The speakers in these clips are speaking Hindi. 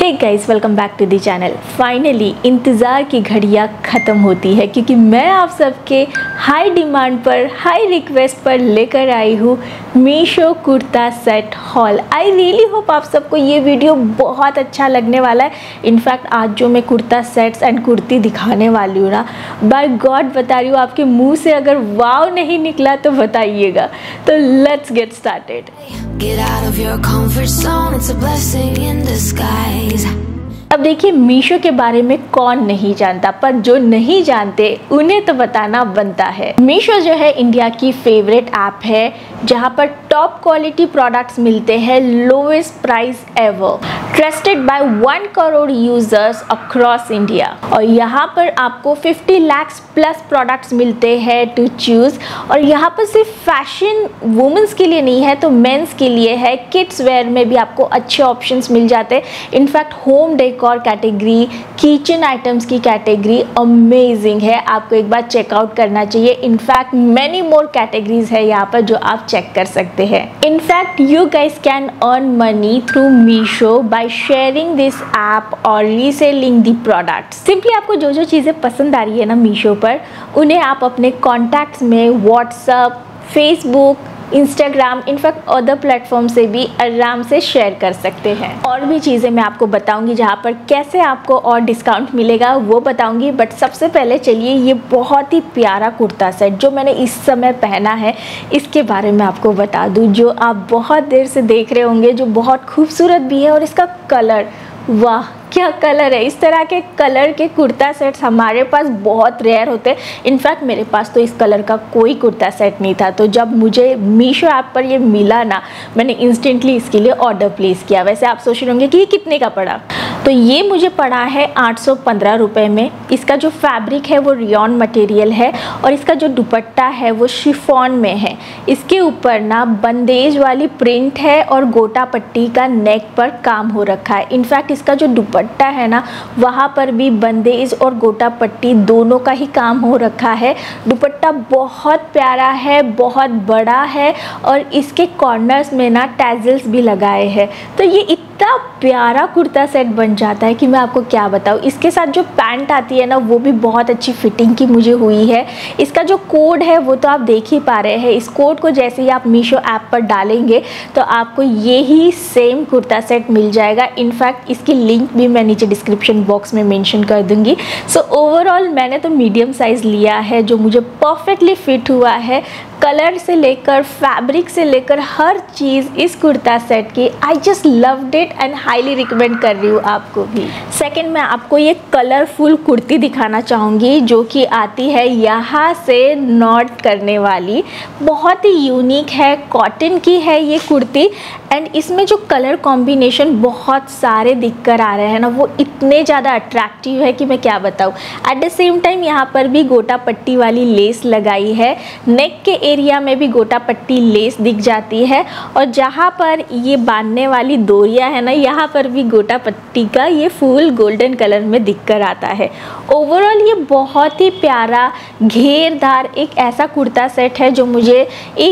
Hey guys, welcome back to the channel. Finally इंतज़ार की घड़ियाँ ख़त्म होती है क्योंकि मैं आप सबके हाई डिमांड पर, हाई रिक्वेस्ट पर लेकर आई हूँ Meesho kurta set haul. I really hope आप सबको ये वीडियो बहुत अच्छा लगने वाला है। इनफैक्ट आज जो मैं कुर्ता सेट्स एंड कुर्ती दिखाने वाली हूँ ना, बाय गॉड बता रही हूँ, आपके मुँह से अगर वाव नहीं निकला तो बताइएगा। तो let's get started. Get out of your comfort zone, it's a blessing in disguise. अब देखिए, मीशो के बारे में कौन नहीं जानता, पर जो नहीं जानते उन्हें तो बताना बनता है। मीशो जो है इंडिया की फेवरेट ऐप है जहां पर टॉप क्वालिटी प्रोडक्ट्स मिलते हैं, lowest price ever, trusted by 1 crore users across India. और यहाँ पर आपको 50 लाख प्लस प्रोडक्ट्स मिलते हैं टू चूज। और यहाँ पर सिर्फ फैशन वुमेन्स के लिए नहीं है, तो मेंस के लिए है। किड्स वेयर में भी आपको अच्छे ऑप्शंस मिल जाते हैं। In fact home decor category, kitchen items की कैटेगरी अमेजिंग है, आपको एक बार चेकआउट करना चाहिए। इनफैक्ट मेनी मोर कैटेगरीज है यहाँ पर जो आप चेक कर सकते हैं। In fact you guys can earn money through Meesho by sharing this app और रीसेलिंग द प्रोडक्ट। सिंपली आपको जो जो चीज़ें पसंद आ रही है ना मीशो पर, उन्हें आप अपने कॉन्टैक्ट्स में WhatsApp, Facebook, Instagram, in fact other platform से भी आराम से शेयर कर सकते हैं। और भी चीज़ें मैं आपको बताऊंगी जहाँ पर कैसे आपको और डिस्काउंट मिलेगा वो बताऊंगी। बट सबसे पहले चलिए ये बहुत ही प्यारा कुर्ता सेट जो मैंने इस समय पहना है इसके बारे में आपको बता दूँ, जो आप बहुत देर से देख रहे होंगे, जो बहुत खूबसूरत भी है। और इसका कलर, वाह क्या कलर है! इस तरह के कलर के कुर्ता सेट्स हमारे पास बहुत रेयर होते हैं। इनफैक्ट मेरे पास तो इस कलर का कोई कुर्ता सेट नहीं था, तो जब मुझे मीशो ऐप पर ये मिला ना, मैंने इंस्टेंटली इसके लिए ऑर्डर प्लेस किया। वैसे आप सोच रहे होंगे कि ये कितने का पड़ा, तो ये मुझे पड़ा है 815 रुपये में। इसका जो फैब्रिक है वो रियॉन मटेरियल है और इसका जो दुपट्टा है वो शिफॉन में है। इसके ऊपर ना बंदेज वाली प्रिंट है और गोटा पट्टी का नेक पर काम हो रखा है। इनफैक्ट इसका जो दुपट्टा है ना, वहाँ पर भी बंदेज और गोटा पट्टी दोनों का ही काम हो रखा है। दुपट्टा बहुत प्यारा है, बहुत बड़ा है और इसके कॉर्नर्स में ना टैजल्स भी लगाए हैं। तो ये इतना प्यारा कुर्ता सेट बन जाता है कि मैं आपको क्या बताऊँ। इसके साथ जो पैंट आती है ना, वो भी बहुत अच्छी फिटिंग की मुझे हुई है। इसका जो कोड है वो तो आप देख ही पा रहे हैं। इस कोड को जैसे ही आप मीशो ऐप पर डालेंगे तो आपको ये ही सेम कुर्ता सेट मिल जाएगा। इनफैक्ट इसकी लिंक भी मैं नीचे डिस्क्रिप्शन बॉक्स में मेंशन कर दूंगी। सो ओवरऑल मैंने तो मीडियम साइज़ लिया है जो मुझे परफेक्टली फिट हुआ है। कलर से लेकर फैब्रिक से लेकर हर चीज़ इस कुर्ता सेट की I just loved it and highly recommend कर रही हूँ आपको भी। सेकंड, मैं आपको ये कलरफुल कुर्ती दिखाना चाहूँगी जो कि आती है यहाँ से नॉट करने वाली। बहुत ही यूनिक है, कॉटन की है ये कुर्ती। एंड इसमें जो कलर कॉम्बिनेशन बहुत सारे दिख कर आ रहे हैं ना, वो इतने ज़्यादा अट्रैक्टिव है कि मैं क्या बताऊँ। एट द सेम टाइम यहाँ पर भी गोटा पट्टी वाली लेस लगाई है। नेक के एरिया में भी गोटा पट्टी लेस दिख जाती है और जहाँ पर ये बांधने वाली डोरियाँ है ना, यहाँ पर भी गोटा पट्टी का ये फूल गोल्डन कलर में दिख कर आता है। ओवरऑल ये बहुत ही प्यारा घेरदार एक ऐसा कुर्ता सेट है जो मुझे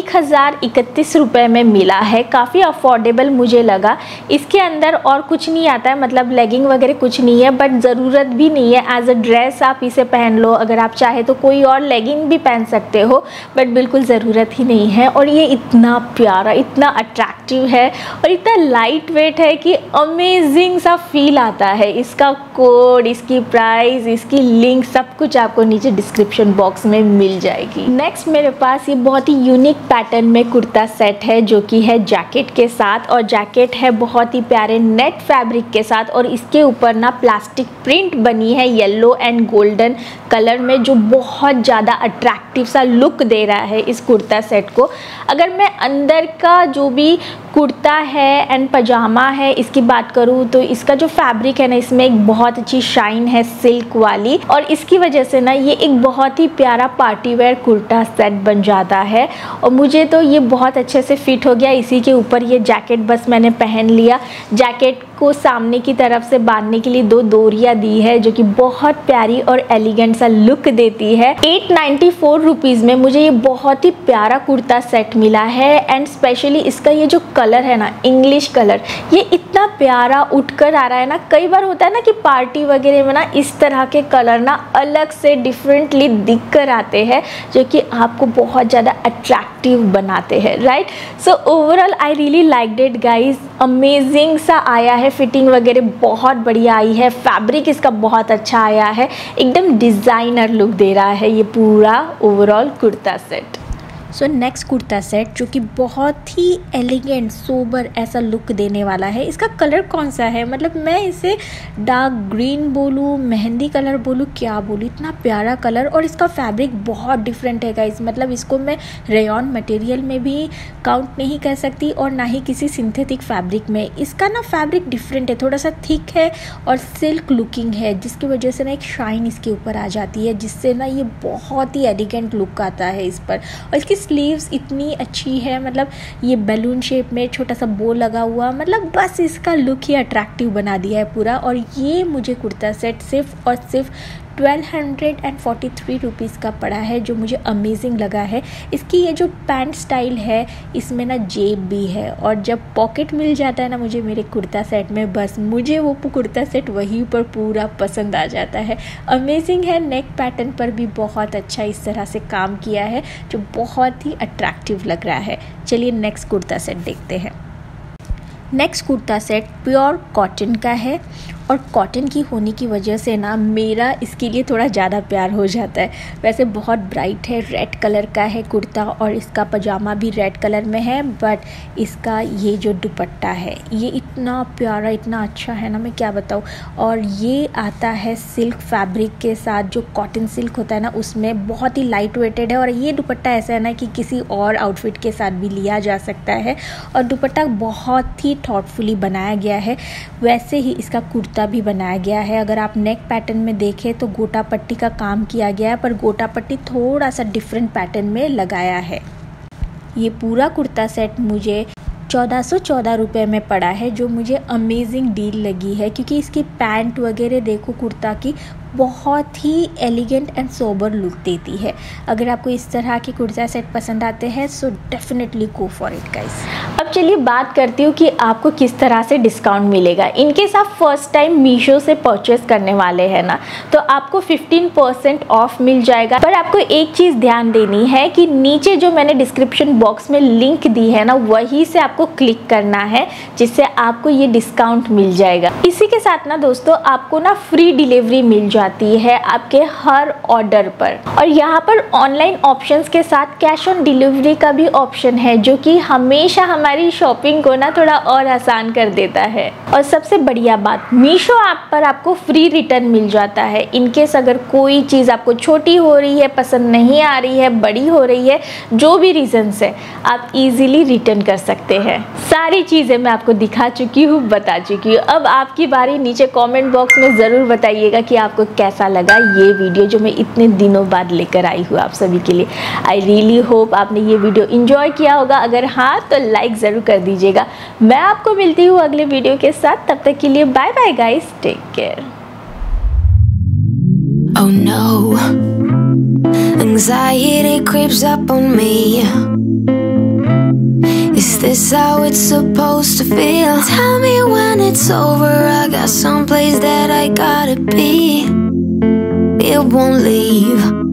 1031 रुपये में मिला है। काफ़ी अफोर्डेबल मुझे लगा। इसके अंदर और कुछ नहीं आता है, मतलब लेगिंग वगैरह कुछ नहीं है, बट ज़रूरत भी नहीं है। एज अ ड्रेस आप इसे पहन लो, अगर आप चाहे तो कोई और लेगिंग भी पहन सकते हो, बट बिल्कुल ज़रूरत ही नहीं है। और ये इतना प्यारा, इतना अट्रैक्टिव है और इतना लाइट वेट है कि अमेजिंग सा फील आता है। इसका कोड, इसकी प्राइस, इसकी लिंक सब कुछ आपको नीचे डिस्क्रिप्शन बॉक्स में मिल जाएगी। नेक्स्ट मेरे पास ये बहुत ही यूनिक पैटर्न में कुर्ता सेट है जो कि है जैकेट के साथ। और जैकेट है बहुत ही प्यारे नेट फैब्रिक के साथ और इसके ऊपर ना प्लास्टिक प्रिंट बनी है येलो एंड गोल्डन कलर में, जो बहुत ज़्यादा अट्रैक्टिव सा लुक दे रहा है इस कुर्ता सेट को। अगर मैं अंदर का जो भी कुर्ता है एंड पजामा है इसकी बात करूँ तो इसका जो फैब्रिक है ना, इसमें एक बहुत अच्छी शाइन है सिल्क वाली, और इसकी वजह से ना ये एक बहुत ही प्यारा पार्टी वेयर कुर्ता सेट बन जाता है। और मुझे तो ये बहुत अच्छे से फिट हो गया। इसी के ऊपर ये जैकेट बस मैंने पहन लिया। जैकेट को सामने की तरफ से बांधने के लिए 2 डोरियाँ दी है जो कि बहुत प्यारी और एलिगेंट सा लुक देती है। 894 रुपीज़ में मुझे ये बहुत ही प्यारा कुर्ता सेट मिला है एंड स्पेशली इसका ये जो कलर है ना, इंग्लिश कलर, ये इतना प्यारा उठकर आ रहा है ना। कई बार होता है ना कि पार्टी वगैरह में ना इस तरह के कलर ना अलग से डिफरेंटली दिख कर आते हैं जो कि आपको बहुत ज़्यादा अट्रैक्टिव बनाते हैं, right. So overall I really liked it guys. Amazing सा आया है, फिटिंग वगैरह बहुत बढ़िया आई है, फैब्रिक इसका बहुत अच्छा आया है, एकदम डिज़ाइनर लुक दे रहा है ये पूरा overall kurta set. So next kurta set जो कि बहुत ही एलिगेंट सोबर ऐसा लुक देने वाला है। इसका कलर कौन सा है, मतलब मैं इसे डार्क ग्रीन बोलूँ, मेहंदी कलर बोलूँ, क्या बोलूँ, इतना प्यारा कलर। और इसका फैब्रिक बहुत डिफरेंट है गाइस, मतलब इसको मैं रेयॉन मटेरियल में भी काउंट नहीं कर सकती और ना ही किसी सिंथेटिक फैब्रिक में। इसका ना फैब्रिक डिफरेंट है, थोड़ा सा थिक है और सिल्क लुकिंग है, जिसकी वजह से ना एक शाइन इसके ऊपर आ जाती है, जिससे ना ये बहुत ही एलिगेंट लुक आता है इस पर। और इसकी स्लीव्स इतनी अच्छी है, मतलब ये बैलून शेप में छोटा सा बो लगा हुआ, मतलब बस इसका लुक ही अट्रैक्टिव बना दिया है पूरा। और ये मुझे कुर्ता सेट सिर्फ और सिर्फ 1243 रुपीज़ का पड़ा है, जो मुझे अमेजिंग लगा है। इसकी ये जो पैंट स्टाइल है इसमें ना जेब भी है, और जब पॉकेट मिल जाता है ना मुझे मेरे कुर्ता सेट में, बस मुझे वो कुर्ता सेट वहीं पर पूरा पसंद आ जाता है। अमेजिंग है, नेक पैटर्न पर भी बहुत अच्छा इस तरह से काम किया है जो बहुत ही अट्रैक्टिव लग रहा है। चलिए नेक्स्ट कुर्ता सेट देखते हैं। Next kurta set pure cotton का है, और कॉटन की होने की वजह से ना मेरा इसके लिए थोड़ा ज़्यादा प्यार हो जाता है। वैसे बहुत ब्राइट है, रेड कलर का है कुर्ता और इसका पजामा भी रेड कलर में है, बट इसका ये जो दुपट्टा है ये इतना प्यारा, इतना अच्छा है ना, मैं क्या बताऊँ। और ये आता है सिल्क फैब्रिक के साथ, जो कॉटन सिल्क होता है ना उसमें, बहुत ही लाइट वेटेड है। और ये दुपट्टा ऐसा है ना कि किसी और आउटफिट के साथ भी लिया जा सकता है, और दुपट्टा बहुत ही थॉटफुली बनाया गया है। वैसे ही इसका कुर्ता भी बनाया गया है। अगर आप नेक पैटर्न में देखें तो गोटा पट्टी का काम किया गया है, पर गोटा पट्टी थोड़ा सा डिफरेंट पैटर्न में लगाया है। ये पूरा कुर्ता सेट मुझे 1414 रुपये में पड़ा है, जो मुझे अमेजिंग डील लगी है, क्योंकि इसकी पैंट वगैरह देखो कुर्ता की बहुत ही एलिगेंट एंड सोबर लुक देती है। अगर आपको इस तरह के कुर्ता सेट पसंद आते हैं so definitely go for it guys. अब चलिए बात करती हूँ कि आपको किस तरह से डिस्काउंट मिलेगा। इनकेस आप फर्स्ट टाइम मीशो से परचेस करने वाले हैं ना, तो आपको 15% ऑफ मिल जाएगा। पर आपको एक चीज़ ध्यान देनी है कि नीचे जो मैंने डिस्क्रिप्शन बॉक्स में लिंक दी है ना, वहीं से आपको क्लिक करना है, जिससे आपको ये डिस्काउंट मिल जाएगा। इसी के साथ ना दोस्तों आपको ना फ्री डिलीवरी मिल जाती है आपके हर ऑर्डर पर, और यहाँ पर ऑनलाइन ऑप्शंस के साथ कैश ऑन डिलीवरी का भी ऑप्शन है, जो कि हमेशा हमारी शॉपिंग को ना थोड़ा और आसान कर देता है। और सबसे बढ़िया बात, मीशो ऐप पर आपको फ्री रिटर्न मिल जाता है। इनकेस अगर कोई चीज़ आपको छोटी हो रही है, पसंद नहीं आ रही है, बड़ी हो रही है, जो भी रीजन से, आप इजीली रिटर्न कर सकते हैं। सारी चीज़ें मैं आपको दिखा चुकी हूँ, बता चुकी हूँ। अब आपकी बारी, नीचे कमेंट बॉक्स में ज़रूर बताइएगा कि आपको कैसा लगा ये वीडियो जो मैं इतने दिनों बाद लेकर आई हूँ आप सभी के लिए। आई रियली होप आपने ये वीडियो एंजॉय किया होगा। अगर हाँ तो लाइक ज़रूर कर दीजिएगा। मैं आपको मिलती हूँ अगले वीडियो के साथ, तब तक के लिए bye bye guys, take care. Oh no, anxiety creeps up on me. Is this how it's supposed to feel? Tell me when it's over, I got someplace that I gotta be. It won't leave.